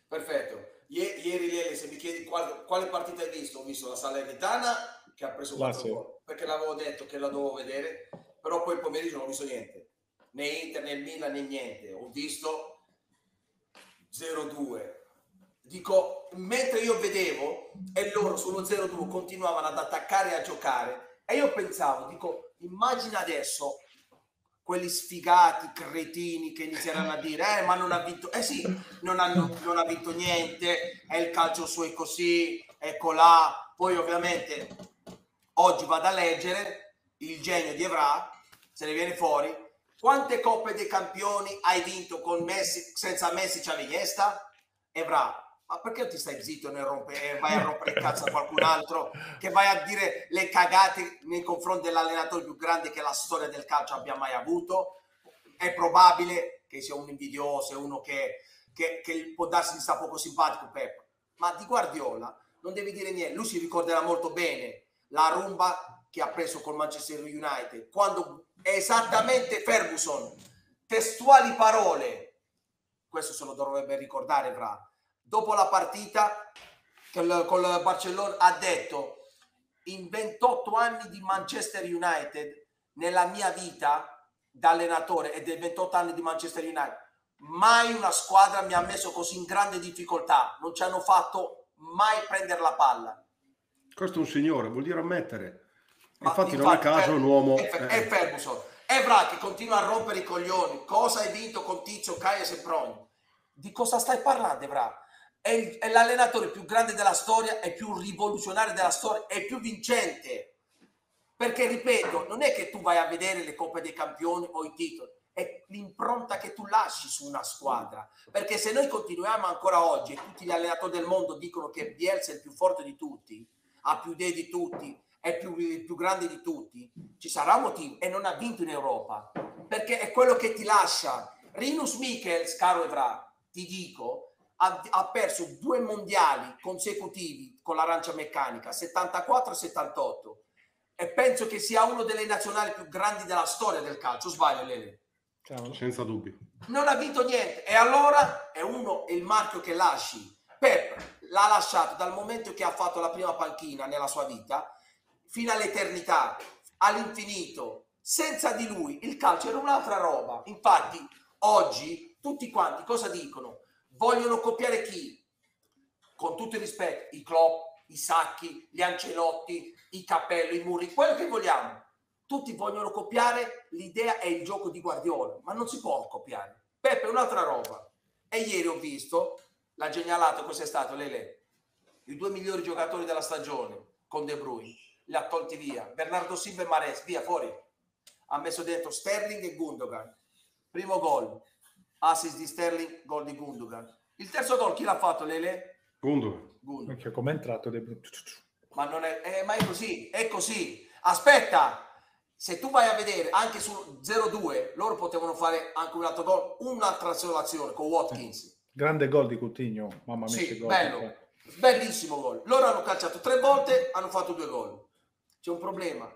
Perfetto. Ieri Lele, se mi chiedi quale partita hai visto, ho visto la Salernitana che ha preso 4 gol, perché l'avevo detto che la dovevo vedere, però poi il pomeriggio non ho visto niente, né Inter né Milan né niente, ho visto 0-2. Dico, mentre io vedevo e loro sullo 0-2 continuavano ad attaccare e a giocare, e io pensavo, dico, immagina adesso quelli sfigati, cretini che inizieranno a dire ma non ha vinto, sì, non ha vinto niente, è il calcio suo è così, ecco là. Poi ovviamente oggi vado a leggere il genio di Evra, se ne viene fuori, quante coppe dei campioni hai vinto con Messi, senza Messi c'avevi Iniesta? Evra, ma perché ti stai zitto e vai a rompere il cazzo a qualcun altro, che vai a dire le cagate nei confronti dell'allenatore più grande che la storia del calcio abbia mai avuto? È probabile che sia un invidioso, uno che può darsi di sta poco simpatico, Pep, ma di Guardiola non devi dire niente. Lui si ricorderà molto bene la rumba che ha preso col Manchester United, quando esattamente Ferguson, testuali parole, questo se lo dovrebbe ricordare Evra, dopo la partita con il Barcellona, ha detto: in 28 anni di Manchester United, nella mia vita da allenatore e dei 28 anni di Manchester United, mai una squadra mi ha messo così in grande difficoltà, non ci hanno fatto mai prendere la palla. Questo è un signore, vuol dire ammettere. Infatti non a caso un uomo è Ferguson. Evra che continua a rompere i coglioni. Cosa hai vinto con Tizio, Caio e Sempronio? Di cosa stai parlando, Evra? È l'allenatore più grande della storia, è più rivoluzionario della storia, è più vincente. Perché, ripeto, non è che tu vai a vedere le Coppe dei Campioni o i titoli, è l'impronta che tu lasci su una squadra. Perché se noi continuiamo ancora oggi e tutti gli allenatori del mondo dicono che Bielsa è il più forte di tutti, ha più idee di tutti, è il più grande di tutti, ci sarà un motivo, e non ha vinto in Europa, perché è quello che ti lascia. Rinus Michels, caro Evra, ti dico, ha perso 2 mondiali consecutivi con l'arancia meccanica, 74 e 78, e penso che sia uno delle nazionali più grandi della storia del calcio. Sbaglio, Lele? Senza dubbio. Non ha vinto niente, e allora è il marchio che lasci. Pep l'ha lasciato dal momento che ha fatto la prima panchina nella sua vita fino all'eternità, all'infinito. Senza di lui il calcio era un'altra roba. Infatti oggi tutti quanti cosa dicono? Vogliono copiare chi? Con tutto il rispetto, i Klopp, i Sacchi, gli Ancelotti, i Capello, i Muri, quello che vogliamo. Tutti vogliono copiare l'idea e il gioco di Guardiola, ma non si può copiare. Peppe è un'altra roba. E ieri ho visto la genialata, cos'è stato, Lele? I 2 migliori giocatori della stagione con De Bruyne li ha tolti via. Bernardo Silva e Mahrez, via, fuori. Ha messo dentro Sterling e Gundogan. Primo gol, assist di Sterling, gol di Gundogan. Il terzo gol chi l'ha fatto, Lele? Gundogan. Perché come è entrato De Bruyne? Ma non è mai così, è così. Aspetta, se tu vai a vedere anche sul 0-2, loro potevano fare anche un altro gol, un'altra azione con Watkins. Grande gol di Coutinho, mamma mia. Sì, bello, bellissimo gol. Loro hanno calciato 3 volte, hanno fatto 2 gol. C'è un problema,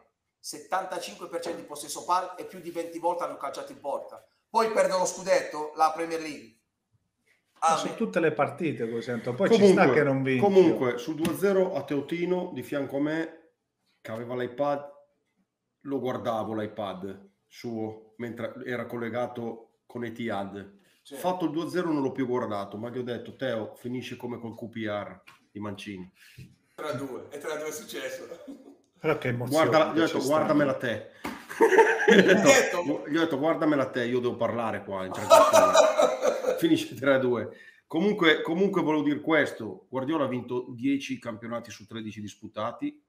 75% di possesso palla e più di 20 volte hanno calciato in porta. Poi perdono lo scudetto, la Premier League. Su tutte le partite lo sento, poi comunque, ci sta che non vince. Comunque sul 2-0 a Teotino di fianco a me, che aveva l'iPad, lo guardavo l'iPad suo mentre era collegato con Etihad. Sì. Fatto il 2-0 non l'ho più guardato, ma gli ho detto: Teo, finisce come col QPR di Mancini. 3-2 e 3-2 è successo. Però che emozione. Gli ho detto guardamela te. Gli ho detto guardamela te, io devo parlare qua in finisce 3-2. Comunque volevo dire questo: Guardiola ha vinto 10 campionati su 13 disputati,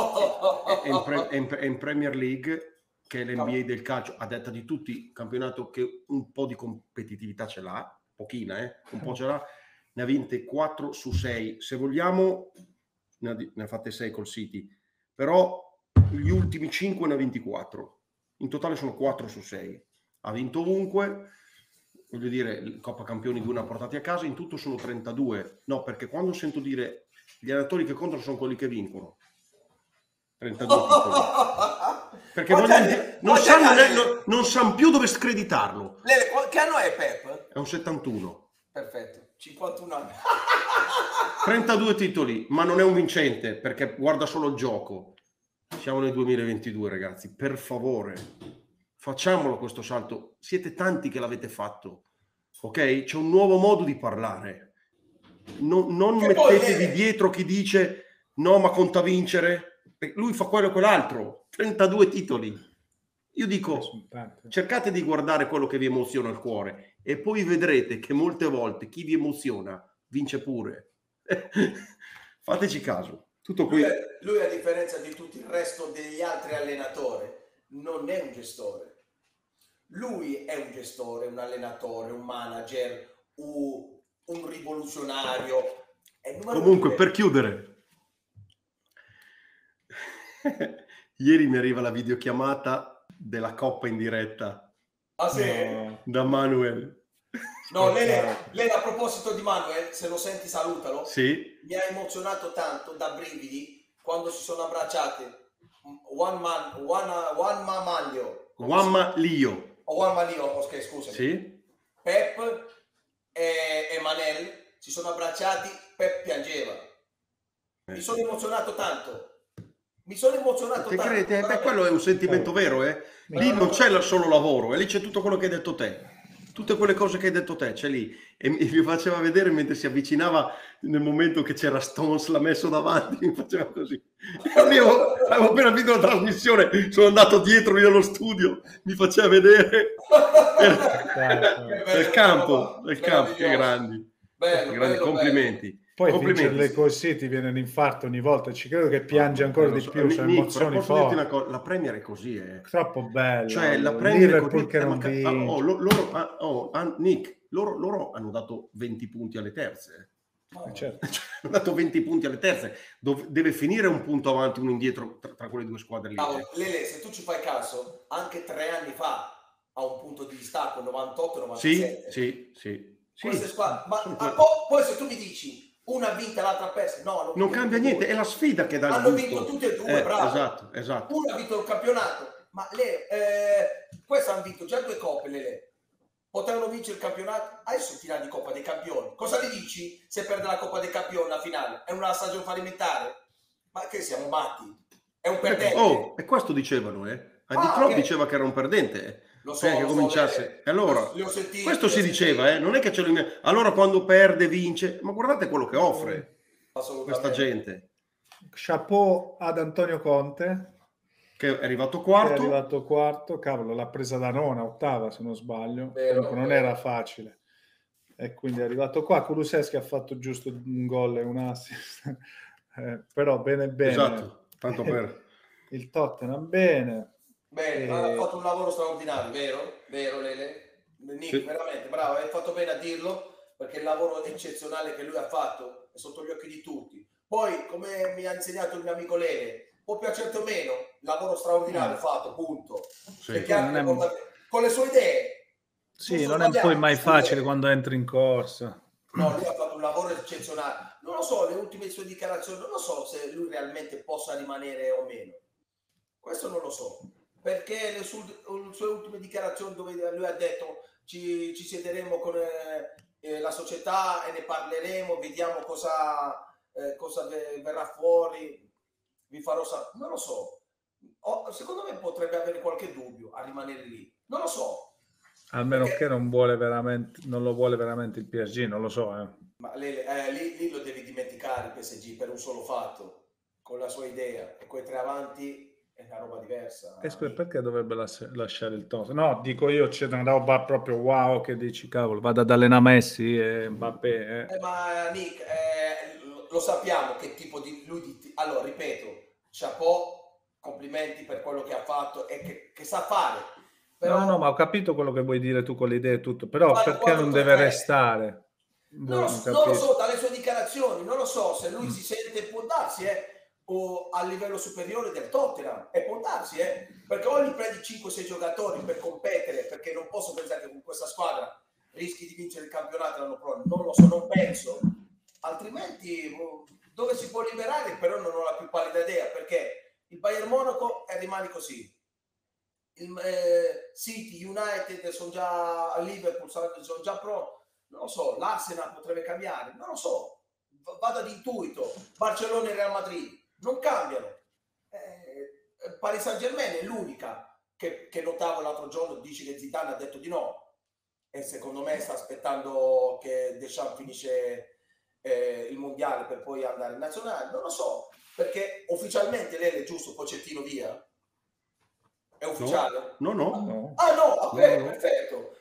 è in Premier League, che è l'NBA del calcio, a detta di tutti, campionato che un po' di competitività ce l'ha, pochina, un po' ce l'ha, ne ha vinte 4 su 6, se vogliamo ne ha fatte 6 col City, però gli ultimi 5 ne ha 24, in totale sono 4 su 6, ha vinto ovunque, voglio dire, Coppa Campioni 2 ne ha portati a casa, in tutto sono 32, no, perché quando sento dire gli allenatori che contano sono quelli che vincono, 32 titoli. Perché non sanno più dove screditarlo. Che anno è Pep? È un 71. Perfetto. 51 anni. 32 titoli, ma non è un vincente perché guarda solo il gioco. Siamo nel 2022, ragazzi, per favore, facciamolo questo salto. Siete tanti che l'avete fatto, ok? C'è un nuovo modo di parlare. Non mettetevi dietro chi dice no, ma conta vincere. Lui fa quello e quell'altro. 32 titoli. Io dico, cercate di guardare quello che vi emoziona il cuore e poi vedrete che molte volte chi vi emoziona vince pure. Fateci caso. Tutto qui. Lui, a differenza di tutto il resto degli altri allenatori, non è un gestore. Lui è un gestore, un allenatore, un manager, un rivoluzionario. Comunque, per chiudere, ieri mi arriva la videochiamata della Coppa in diretta. Ah, sì? Da Manuel. No, lei a proposito di Manuel, se lo senti salutalo. Sì. Mi ha emozionato tanto da brividi quando si sono abbracciati. Juan Manlio, ok, scusami. Sì. Pep e Manel si sono abbracciati, Pep piangeva. Mi sono emozionato tanto. Te credi? Quello è un sentimento vero, Lì non c'è solo lavoro, e lì c'è tutto quello che hai detto te. Tutte quelle cose che hai detto te, c'è lì. E mi faceva vedere mentre si avvicinava, nel momento che c'era Stones, l'ha messo davanti, mi faceva così. Io avevo appena finito la trasmissione, sono andato dietro lì allo studio, mi faceva vedere nel campo, che grandi. Grandi complimenti. Poi vincerle così ti viene un infarto ogni volta, ci credo che piange ancora di più, sono emozioni forti. La Premier è così, troppo bella. Cioè la Premier è così, che non Nick, loro hanno dato 20 punti alle terze. Certo. Hanno dato 20 punti alle terze, deve finire un punto avanti, uno indietro tra quelle due squadre lì. Lele, se tu ci fai caso, anche 3 anni fa ha un punto di distacco, 98-97. Sì. Poi se tu mi dici una ha vinta, l'altra ha perso, no, non cambia niente, è la sfida che dà il hanno gusto. Vinto tutti e due, bravo. Esatto. Uno ha vinto il campionato, ma questo hanno vinto già 2 coppe, Lele. Potevano vincere il campionato, adesso tirare di Coppa dei Campioni. Cosa gli dici se perde la Coppa dei Campioni la finale? È una stagione fallimentare? Ma che siamo matti? È un perdente. E questo dicevano, Di Klopp diceva che era un perdente. Lo so, che cominciasse. Allora, questo si diceva, non è che ce lo... Allora quando perde vince, ma guardate quello che offre questa gente. Chapeau ad Antonio Conte, che è arrivato quarto. Cavolo, l'ha presa da nona, ottava se non sbaglio. Non era facile, e quindi è arrivato qua. Kulusevski ha fatto giusto un gol e un assist, però bene. Esatto, tanto per il Tottenham bene, ha fatto un lavoro straordinario, vero Lele? Nick, sì. Veramente bravo, hai fatto bene a dirlo, perché il lavoro eccezionale che lui ha fatto è sotto gli occhi di tutti. Poi, come mi ha insegnato il mio amico Lele, può piacerti o meno, lavoro straordinario fatto, punto. Sì. Con le sue idee. Sì, non è poi mai facile quando entri in corsa. No, lui ha fatto un lavoro eccezionale. Non lo so, le ultime sue dichiarazioni, non lo so se lui realmente possa rimanere o meno. Questo non lo so. Perché le sue ultime dichiarazioni dove lui ha detto ci siederemo con la società e ne parleremo, vediamo cosa verrà fuori, vi farò sapere. Non lo so. Secondo me potrebbe avere qualche dubbio a rimanere lì. Non lo so. Almeno che non lo vuole veramente il PSG, non lo so. Ma lì lo devi dimenticare il PSG per un solo fatto, con la sua idea, e quei 3 avanti è una roba diversa. Perché dovrebbe lasciare il Tottenham? No, dico io, c'è una roba proprio wow che dici, cavolo, vado ad allenare Messi e Mbappé. Ma Nick, lo sappiamo che tipo di... Allora, ripeto, chapeau, complimenti per quello che ha fatto e che sa fare. Però... No, ma ho capito quello che vuoi dire tu con le idee e tutto, però perché non deve restare? Non lo so, dalle sue dichiarazioni, non lo so se lui si sente, può darsi, o a livello superiore del Tottenham, e può darsi, perché o gli prendi 5-6 giocatori per competere, perché non posso pensare che con questa squadra rischi di vincere il campionato l'anno prossimo, non lo so, non penso, altrimenti dove si può liberare, però non ho la più pallida idea, perché il Bayern Monaco rimane così, il City, United sono già a Liverpool, sono già pro, Non lo so, l'Arsenal potrebbe cambiare, non lo so, vado ad intuito, Barcellona e Real Madrid non cambiano. Paris Saint-Germain è l'unica che notavo l'altro giorno, dice che Zidane ha detto di no, e secondo me sta aspettando che Deschamps finisce il mondiale per poi andare in nazionale, non lo so, perché ufficialmente lei è giusto, Pochettino via? È ufficiale? No. Ah no, ok, No. perfetto.